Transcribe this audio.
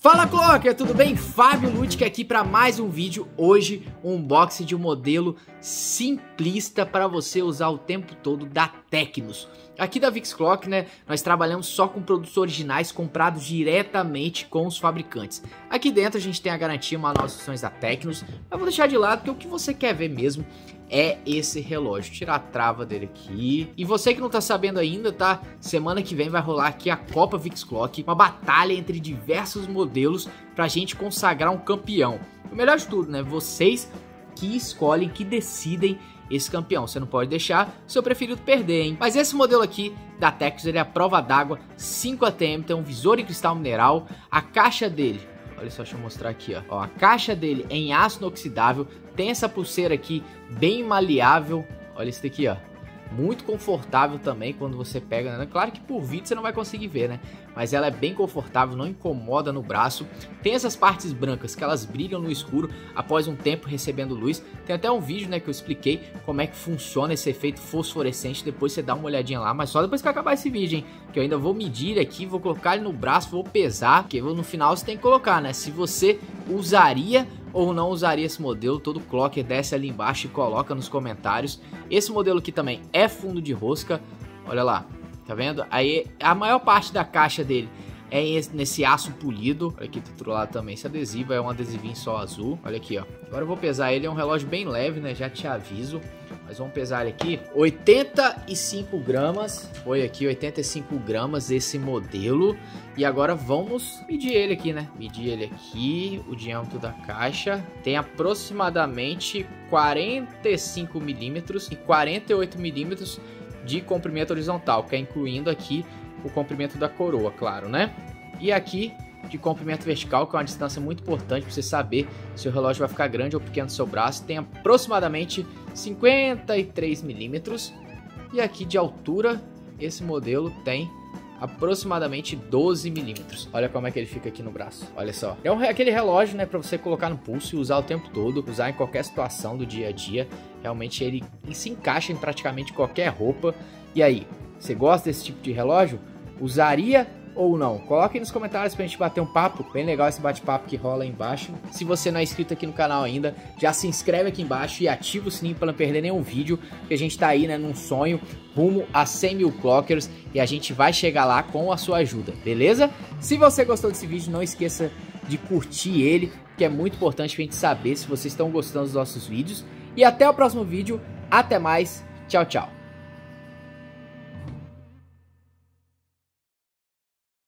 Fala Clocker, tudo bem? Fábio Lutic aqui para mais um vídeo. Hoje um unboxing de um modelo simplista para você usar o tempo todo da Tecnos. Aqui da VIX Clock, né, nós trabalhamos só com produtos originais comprados diretamente com os fabricantes. Aqui dentro a gente tem a garantia, manual de instruções da Tecnos. Eu vou deixar de lado porque o que você quer ver mesmo é esse relógio. Tirar a trava dele aqui. E você que não tá sabendo ainda, tá? Semana que vem vai rolar aqui a Copa VIX Clock, uma batalha entre diversos modelos pra gente consagrar um campeão. O melhor de tudo, né? Vocês que escolhem, que decidem esse campeão. Você não pode deixar o seu preferido perder, hein? Mas esse modelo aqui da Tecnos, ele é a prova d'água 5 ATM, tem um visor em cristal mineral, a caixa dele, olha só, deixa eu mostrar aqui, ó. A caixa dele é em aço inoxidável, tem essa pulseira aqui bem maleável, olha isso daqui, ó. Muito confortável também quando você pega, né? Claro que por vídeo você não vai conseguir ver, né? Mas ela é bem confortável, não incomoda no braço. Tem essas partes brancas que elas brilham no escuro após um tempo recebendo luz. Tem até um vídeo, né, que eu expliquei como é que funciona esse efeito fosforescente. Depois você dá uma olhadinha lá, mas só depois que acabar esse vídeo, hein? Que eu ainda vou medir aqui, vou colocar ele no braço, vou pesar. Porque no final você tem que colocar, né? Se você usaria ou não usaria esse modelo, todo clocker desce ali embaixo e coloca nos comentários. Esse modelo aqui também é fundo de rosca, olha lá, tá vendo? Aí a maior parte da caixa dele é nesse aço polido. Olha aqui do outro lado também, esse adesivo é um adesivinho só azul. Olha aqui, ó. Agora eu vou pesar ele, é um relógio bem leve, né? Já te aviso. Mas vamos pesar ele aqui. 85 gramas. Foi aqui, 85 gramas esse modelo. E agora vamos medir ele aqui, né? Medir ele aqui, o diâmetro da caixa. Tem aproximadamente 45 milímetros e 48 milímetros de comprimento horizontal, que é incluindo aqui o comprimento da coroa, claro, né? E aqui de comprimento vertical, que é uma distância muito importante para você saber se o relógio vai ficar grande ou pequeno no seu braço. Tem aproximadamente 53 milímetros. E aqui de altura, esse modelo tem aproximadamente 12 milímetros. Olha como é que ele fica aqui no braço. Olha só. É aquele relógio, né, para você colocar no pulso e usar o tempo todo, usar em qualquer situação do dia a dia. Realmente ele se encaixa em praticamente qualquer roupa. E aí, você gosta desse tipo de relógio? Usaria ou não? Coloque aí nos comentários pra gente bater um papo. Bem legal esse bate-papo que rola aí embaixo. Se você não é inscrito aqui no canal ainda, já se inscreve aqui embaixo e ativa o sininho para não perder nenhum vídeo, que a gente tá aí, né, num sonho rumo a 100 mil clockers e a gente vai chegar lá com a sua ajuda, beleza? Se você gostou desse vídeo, não esqueça de curtir ele, que é muito importante pra gente saber se vocês estão gostando dos nossos vídeos. E até o próximo vídeo. Até mais. Tchau, tchau.